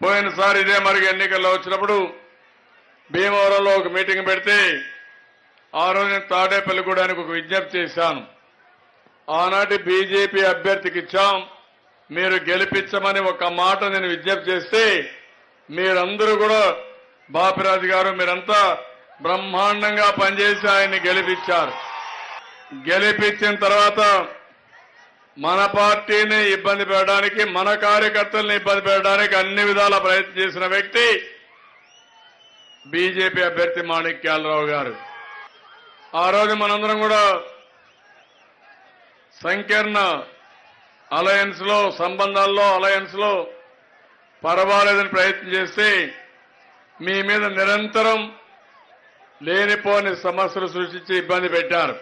పోయినసారి ఇదే మరి ఎన్నికల్లో వచ్చినప్పుడు భీమవరంలో ఒక మీటింగ్ పెడితే ఆ రోజు నేను తాడేపల్లిగూడానికి ఒక విజ్ఞప్తి చేశాను. ఆనాటి బీజేపీ అభ్యర్థికి ఇచ్చాం, మీరు గెలిపించమని ఒక మాట నేను విజ్ఞప్తి చేస్తే మీరందరూ కూడా బాపిరాజు గారు మీరంతా బ్రహ్మాండంగా పనిచేసి ఆయన్ని గెలిపించారు. గెలిపించిన తర్వాత మన పార్టీని ఇబ్బంది పెట్టడానికి, మన కార్యకర్తల్ని ఇబ్బంది పెట్టడానికి అన్ని విధాల ప్రయత్నం చేసిన వ్యక్తి బీజేపీ అభ్యర్థి మాణిక్యాలరావు గారు. ఆ రోజు మనందరం కూడా సంకీర్ణ అలయన్స్ లో సంబంధాల్లో అలయన్స్ లో పర్వాలేదని ప్రయత్నం చేస్తే మీ మీద నిరంతరం లేనిపోని సమస్యలు సృష్టించి ఇబ్బంది పెట్టారు.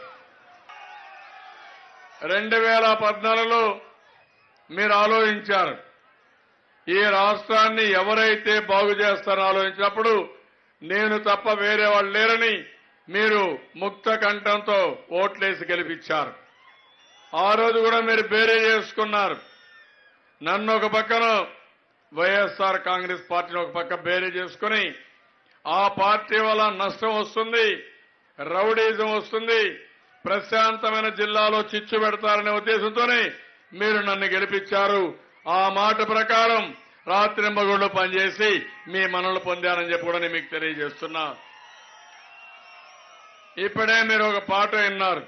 2014లో మీరు ఆలోచించారు, ఈ రాష్ట్రాన్ని ఎవరైతే బాగు చేస్తారో ఆలోచించినప్పుడు నేను తప్ప వేరే వాళ్ళు లేరని మీరు ముక్త కంఠంతో ఓట్లేసి గెలిపించారు. ఆ రోజు కూడా మీరు బేరే చేసుకున్నారు. నన్ను ఒక పక్కన వైఎస్ఆర్ కాంగ్రెస్ పార్టీని ఒక పక్క బేరే చేసుకుని ఆ పార్టీ వల్ల నష్టం వస్తుంది, రౌడీజం వస్తుంది, ప్రశాంతమైన జిల్లాలో చిచ్చు పెడతారనే ఉద్దేశంతోనే మీరు నన్ను గెలిపించారు. ఆ మాట ప్రకారం రాత్రింబగళ్ళు పనిచేసి మీ మనలు పొందారని చెప్పి కూడా నేను మీకు తెలియజేస్తున్నా. ఇప్పుడే మీరు ఒక పాట విన్నారు.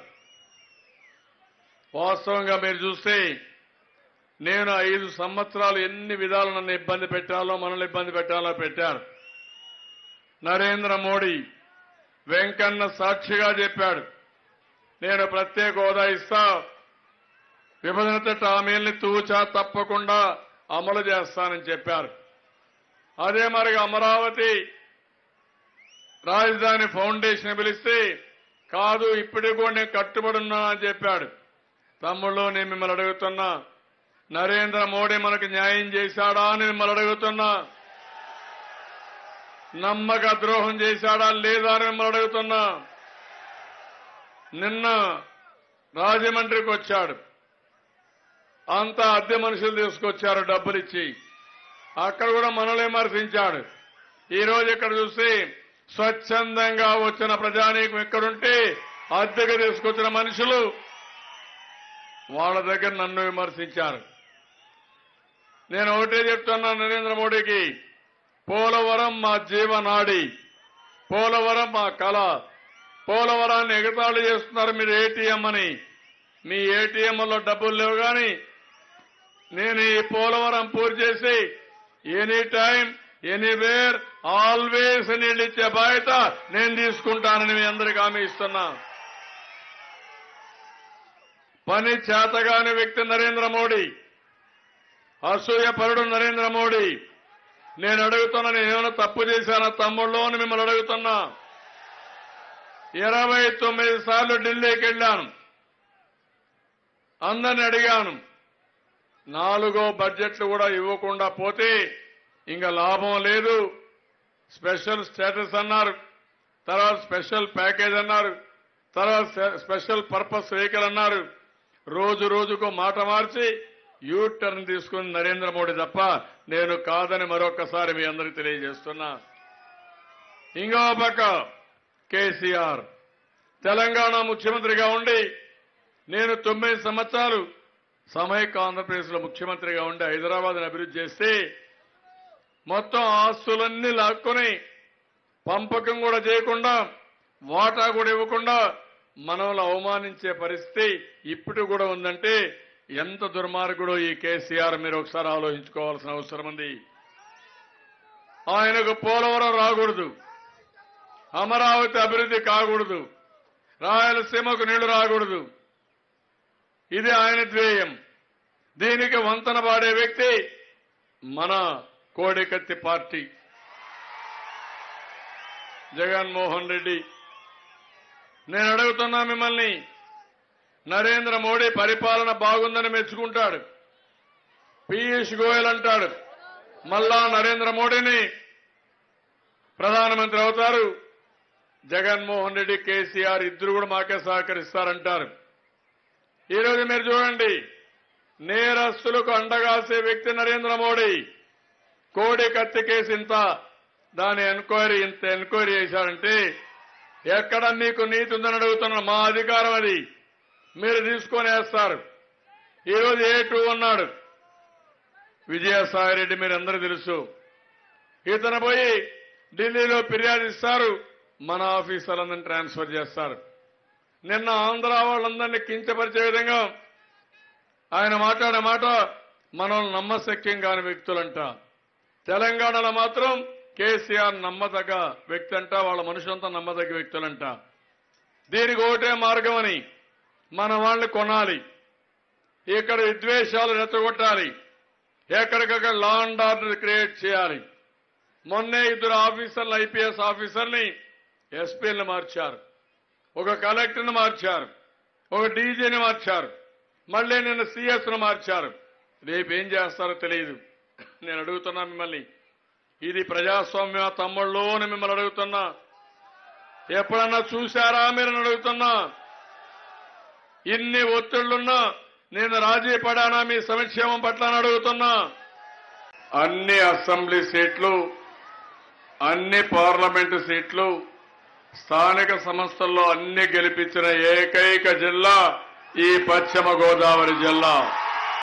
వాస్తవంగా మీరు చూస్తే నేను 5 సంవత్సరాలు ఎన్ని విధాలు నన్ను ఇబ్బంది పెట్టాలో మనల్ని ఇబ్బంది పెట్టాలో పెట్టారు. నరేంద్ర మోడీ వెంకన్న సాక్షిగా చెప్పాడు, నేను ప్రత్యేక హోదా ఇస్తా, విభజన హామీల్ని తూచా తప్పకుండా అమలు చేస్తానని చెప్పారు. అదే మరి అమరావతి రాజధాని ఫౌండేషన్ పిలిస్తే కాదు ఇప్పటికి కూడా నేను కట్టుబడి ఉన్నా అని చెప్పాడు. తమ్ముళ్ళు నేను మిమ్మల్ని అడుగుతున్నా, నరేంద్ర మోడీ మనకు న్యాయం చేశాడా అని మిమ్మల్ని అడుగుతున్నా, నమ్మక ద్రోహం చేశాడా లేదా అని మిమ్మల్ని అడుగుతున్నా. నిన్న రాజమండ్రికి వచ్చాడు, అంతా అద్దె మనుషులు తీసుకొచ్చారు డబ్బులిచ్చి, అక్కడ కూడా మనల్ని విమర్శించాడు. ఈ రోజు ఇక్కడ చూస్తే స్వచ్ఛందంగా వచ్చిన ప్రజానీకం ఎక్కడుంటే అద్దెకు తీసుకొచ్చిన మనుషులు వాళ్ళ దగ్గర నన్ను విమర్శించారు. నేను ఒకటే చెప్తున్నా నరేంద్ర మోడీకి, పోలవరం మా జీవనాడి, పోలవరం మా కళ, పోలవరాన్ని ఎగతాళి చేస్తున్నారు మీరు ఏటీఎం అని. మీ ఏటీఎంలో డబ్బులు లేవు కానీ నేను ఈ పోలవరం పూర్తి చేసి ఎనీ టైం ఎనీవేర్ ఆల్వేస్ నీళ్ళు ఇచ్చే బాధ్యత నేను తీసుకుంటానని మీ అందరికీ హామీ ఇస్తున్నా. పని చేతగాని వ్యక్తి నరేంద్ర మోడీ, అసూయపరుడు నరేంద్ర మోడీ. నేను అడుగుతున్నా, నేనేమైనా తప్పు చేశానా తమ్ముళ్ళు అని మిమ్మల్ని అడుగుతున్నా. 29 సార్లు ఢిల్లీకి వెళ్ళాను, అందరిని అడిగాను. 4వ బడ్జెట్లు కూడా ఇవ్వకుండా పోతే ఇంకా లాభం లేదు. స్పెషల్ స్టేటస్ అన్నారు, తర్వాత స్పెషల్ ప్యాకేజ్ అన్నారు, తర్వాత స్పెషల్ పర్పస్ వెహికల్ అన్నారు. రోజు రోజుకు మాట మార్చి యూ టర్న్ తీసుకుని నరేంద్ర మోడీ తప్ప నేను కాదని మరొకసారి మీ అందరికీ తెలియజేస్తున్నా. ఇంకో పక్క కేసీఆర్ తెలంగాణ ముఖ్యమంత్రిగా ఉండి, నేను 9 సంవత్సరాలు సమైక్య ఆంధ్రప్రదేశ్లో ముఖ్యమంత్రిగా ఉండి హైదరాబాద్ని అభివృద్ధి చేస్తే మొత్తం ఆస్తులన్నీ లాక్కొని పంపకం కూడా చేయకుండా వాటా కూడా ఇవ్వకుండా మనల్ని అవమానించే పరిస్థితి ఇప్పుడు కూడా ఉందంటే ఎంత దుర్మార్గుడో ఈ కేసీఆర్ మీరు ఒకసారి ఆలోచించుకోవాల్సిన అవసరం ఉంది. ఆయనకు పోలవరం రాకూడదు, అమరావతి అభివృద్ధి కాకూడదు, రాయలసీమకు నీళ్లు రాకూడదు. ఇది ఆయన ధ్యేయం. దీనికి వంతన పాడే వ్యక్తి మన కోడికత్తి పార్టీ జగన్మోహన్ రెడ్డి. నేను అడుగుతున్నా మిమ్మల్ని, నరేంద్ర మోడీ పరిపాలన బాగుందని మెచ్చుకుంటాడు, పీయూష్ గోయల్ అంటాడు, మళ్ళా నరేంద్ర మోడీని ప్రధానమంత్రి అవుతారు. జగన్మోహన్ రెడ్డి కేసీఆర్ ఇద్దరు కూడా మాకే సహకరిస్తారంటారు. ఈరోజు మీరు చూడండి, నేరస్తులకు అండగాసే వ్యక్తి నరేంద్ర మోడీ. కోడి కత్తి కేసు ఇంత, దాని ఎంక్వైరీ ఇంత ఎంక్వైరీ చేశారంటే ఎక్కడ మీకు నీతి ఉందని అడుగుతున్నా. మా అధికారం అది, మీరు తీసుకొని వేస్తారు. ఈరోజు A2 ఉన్నాడు విజయసాయిరెడ్డి, మీరందరూ తెలుసు. ఇతను పోయి ఢిల్లీలో ఫిర్యాదు ఇస్తారు, మన ఆఫీసర్లందరినీ ట్రాన్స్ఫర్ చేస్తారు. నిన్న ఆంధ్ర వాళ్ళందరినీ కించపరిచే విధంగా ఆయన మాట్లాడే మాట మనం నమ్మశక్యం కాని వ్యక్తులంట. తెలంగాణలో మాత్రం కేసీఆర్ నమ్మదగ్గ వ్యక్తి అంట, వాళ్ళ మనుషులంతా నమ్మదగ్గ వ్యక్తులంట. దీనికి ఒకటే మార్గం అని, మన వాళ్ళని కొనాలి, ఇక్కడ విద్వేషాలు రెచ్చగొట్టాలి, ఎక్కడికక్కడ లా అండ్ ఆర్డర్ క్రియేట్ చేయాలి. మొన్నే 2 ఆఫీసర్లు IPS ఆఫీసర్ని ఎస్పీలను మార్చారు, ఒక కలెక్టర్ని మార్చారు, ఒక డీజీని మార్చారు, మళ్లీ నిన్న CS ను మార్చారు. రేపు ఏం చేస్తారో తెలియదు. నేను అడుగుతున్నా మిమ్మల్ని, ఇది ప్రజాస్వామ్య తమ్ముళ్ళు అని మిమ్మల్ని అడుగుతున్నా. ఎప్పుడన్నా చూశారా మీరు అడుగుతున్నా? ఇన్ని ఒత్తిళ్లున్నా నేను రాజీ పడానా మీ సంక్షేమం పట్ల అని అడుగుతున్నా. అన్ని అసెంబ్లీ సీట్లు, అన్ని పార్లమెంటు సీట్లు, స్థానిక సంస్థల్లో అన్ని గెలిపించిన ఏకైక జిల్లా ఈ పశ్చిమ గోదావరి జిల్లా.